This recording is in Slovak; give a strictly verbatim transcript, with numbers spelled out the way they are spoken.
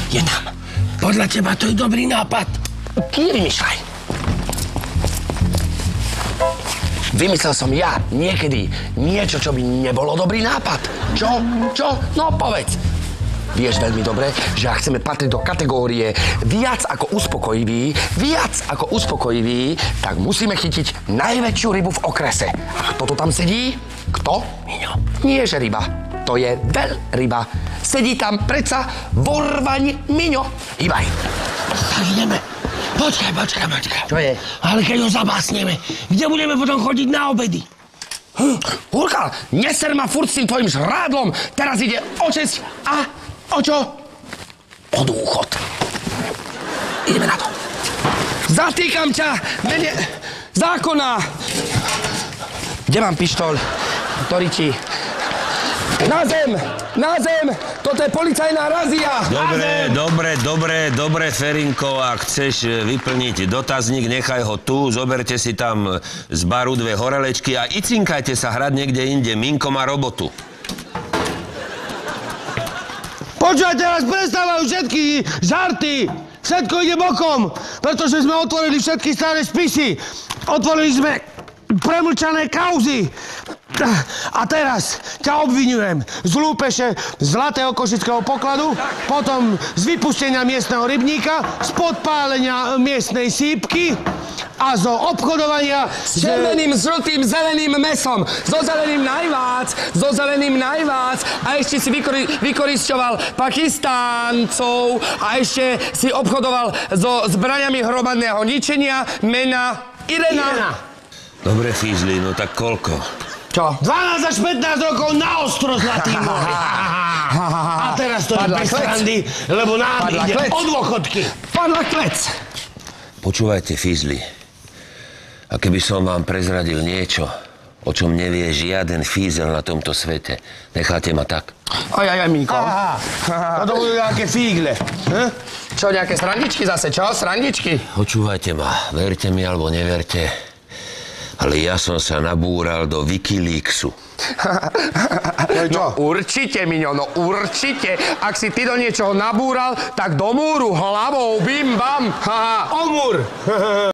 Je tam. Podľa teba to je dobrý nápad. Nevymýšľaj. Vymyslel som ja niekedy niečo, čo by nebolo dobrý nápad. Čo? Čo? No povedz. Vieš veľmi dobre, že ak chceme patriť do kategórie viac ako uspokojivý, viac ako uspokojivý, tak musíme chytiť najväčšiu rybu v okrese. A kto to tam sedí? Kto? Miňo. Nie, že ryba. To je veľryba. Sedí tam predsa Vorvaň Miňo. Hýbaj. Tak ideme. Počkaj, počkaj, počkaj. Čo je? Ale keď ho zabásneme, kde budeme potom chodiť na obedy? Hm. Urkal, neser ma furt s tým tvojim žrádlom. Teraz ide o česť a o čo? O dôchod. Ideme na to. Zatýkam ťa, mene zákona. Kde mám pištol? Ktorý ti... Na zem! Na zem! Toto je policajná razia! Dobre, dobre, dobre, dobre, Ferinko, ak chceš vyplniť dotazník, nechaj ho tu, zoberte si tam z baru dve horelečky a icinkajte sa hrať niekde inde. Minko má robotu. Počúvajte, teraz prestávajú všetky žarty! Všetko ide bokom, pretože sme otvorili všetky staré spisy. Otvorili sme premlčané kauzy. A teraz ťa obviňujem z lúpeže zlatého košického pokladu, potom z vypustenia miestneho rybníka, z podpálenia miestnej sípky a zo obchodovania s červeným, žltým, zeleným mesom. So zeleným najvác, so zeleným najvác. A ešte si vykori, vykorisťoval Pakistáncov a ešte si obchodoval so zbraňami hromadného ničenia mena Irena. Irena. Dobre, Fízli, no tak koľko? Čo? dvanásť až pätnásť rokov na ostro, zlatý môj. A teraz to je bez srandy, lebo nám ide o dôchodky. Padla klec. Počúvajte, Fízli. A keby som vám prezradil niečo, o čom nevie žiaden fízel na tomto svete, necháte ma tak? Aj, aj, aj, Minko. Aha, to budú nejaké fígle. Hm? Čo, nejaké srandičky zase, čo? Srandičky? Počúvajte ma, verte mi alebo neverte, ale ja som sa nabúral do Wikileaksu. No určite, Miňo, no určite. Ak si ty do niečoho nabúral, tak do múru hlavou, bim, bam. O múr.